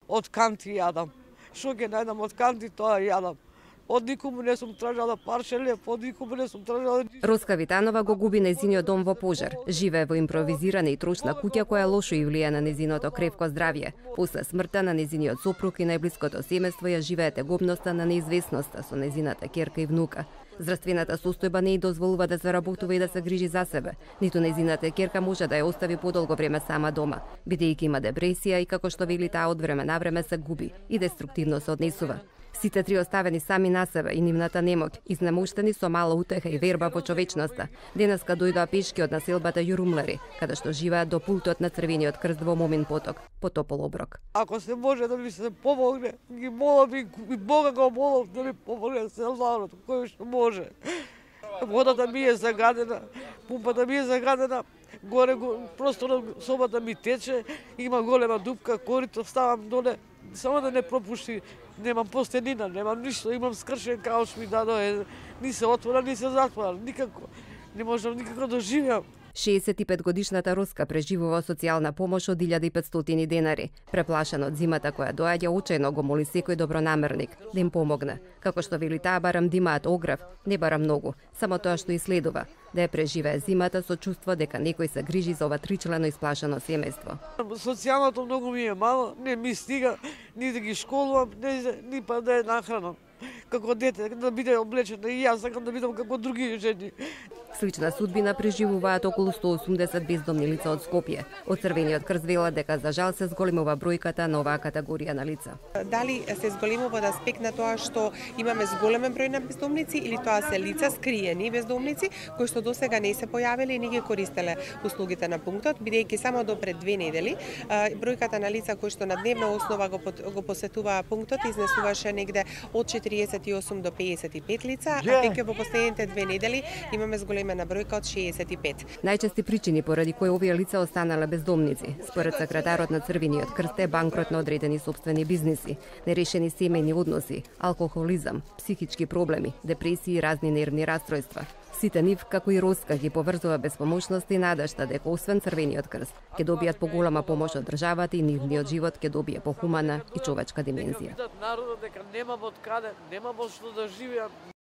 од канти јадам. Што ќе најдам од канти, тоа јадам. Од никому не сум тражала паршеле, од никому не сум тражала. Роска Витанова го губи нејзиниот дом во пожар. Живее во импровизирана и трошна куќа која лошо и влијае на нејзиното кревко здравје. После смртта на нејзиниот сопруг и најблиското семејство ја живее тегобноста на неизвестноста со нејзината ќерка и внука. Здравствената состојба не ѝ дозволува да заработува и да се грижи за себе. Ниту нејзината ќерка може да ја остави подолго време сама дома, бидејќи има депресија и како што вели таа од време на време се губи и деструктивно се однесува. Сите три оставени сами на себе и нивната немоќ, изнемоштени со мала утеха и верба во човечноста, денеска дојдоа пешки од населбата Јурумлери, каде што живеат до пултот на Црвениот крст во Момин поток, по топол оброк. Ако се може да ми се помогне, ги молам и Бога го молам да ми помогне селарот, кој што може. Водата ми е загадена, пумпата ми е загадена, горе просторно собата ми тече, има голема дупка, корито ставам доле, само да не пропушти. Немам постенина, немам ништо, имам скршен кауч ми дадоа, ни се отвора, ни се затвора, никако. Не можам никако да живеам. 65 годишната Роска преживува социјална помош од 1500 денари. Преплашена од зимата која доаѓа, очајно го моли секој добронамерник да им помогне. Како што вели таа, барам да имаат огрев, не бара многу, само тоа што и следува, да ја преживее зимата со чувство дека некој се грижи за ова тричлено исплашено семејство. Социјалното многу ми е мало, не ми стига ни да ги школувам, ни па да ја нахранам. Како дете, да биде облечена и јас сакам да бидам како други жени. Слична судбина преживуваат околу 180 бездомни лица од Скопје. Од Црвениот крст велат дека за жал се зголемува бројката на оваа категорија на лица. Дали се зголемува од аспект на тоа што имаме зголемен број на бездомници или тоа се лица скриени бездомници кои што досега не се појавиле и не ги користеле услугите на пунктот, бидејќи само до пред 2 недели бројката на лица кои што на дневна основа го посетуваа пунктот изнесуваше негде од 48 до 55 лица, а веќе во последните 2 недели имаме зголемена бројка од 65. Најчести причини поради кои овие лица останале бездомници, според секретарот на Црвениот крст, е банкрот на одредени сопствени бизниси, нерешени семејни односи, алкохолизам, психички проблеми, депресии и разни нервни расстройства. Сите нив, како и Роска, ги поврзува безпомошност и надежта дека освен Црвениот крст ќе добијат поголема помош од државата и нивниот живот ќе добие похумана и човечка димензија. Народот дека немам од каде, немам од што да живеам.